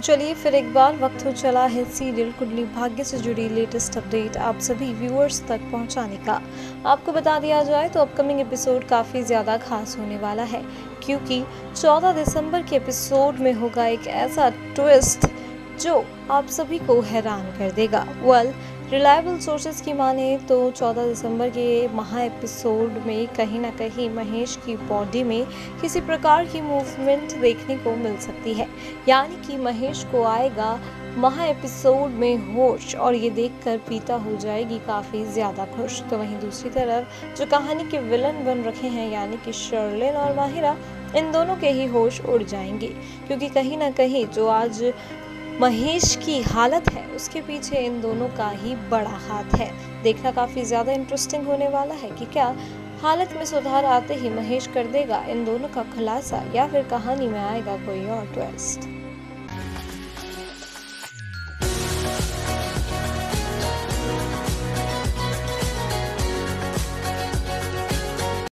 चलिए फिर एक बार वक्त हो चला है सीरियल कुंडली भाग्य से जुड़ी लेटेस्ट अपडेट आप सभी व्यूअर्स तक पहुंचाने का। आपको बता दिया जाए तो अपकमिंग एपिसोड काफ़ी ज़्यादा खास होने वाला है, क्योंकि 14 दिसंबर के एपिसोड में होगा एक ऐसा ट्विस्ट जो आप सभी को हैरान कर देगा। रिलायबल सोर्सेज की माने तो 14 दिसंबर के महा एपिसोड में कहीं ना कहीं महेश की बॉडी में किसी प्रकार की मूवमेंट देखने को मिल सकती है, यानी कि महेश को आएगा महा एपिसोड में होश और ये देखकर प्रीता हो जाएगी काफ़ी ज़्यादा खुश। तो वहीं दूसरी तरफ जो कहानी के विलन बन रखे हैं यानी कि शर्लिन और माहिरा, इन दोनों के ही होश उड़ जाएंगे, क्योंकि कहीं ना कहीं जो आज महेश की हालत है उसके पीछे इन दोनों का ही बड़ा हाथ है। देखना काफ़ी ज़्यादा इंटरेस्टिंग होने वाला है कि क्या हालत में सुधार आते ही महेश कर देगा इन दोनों का खुलासा, या फिर कहानी में आएगा कोई और ट्विस्ट।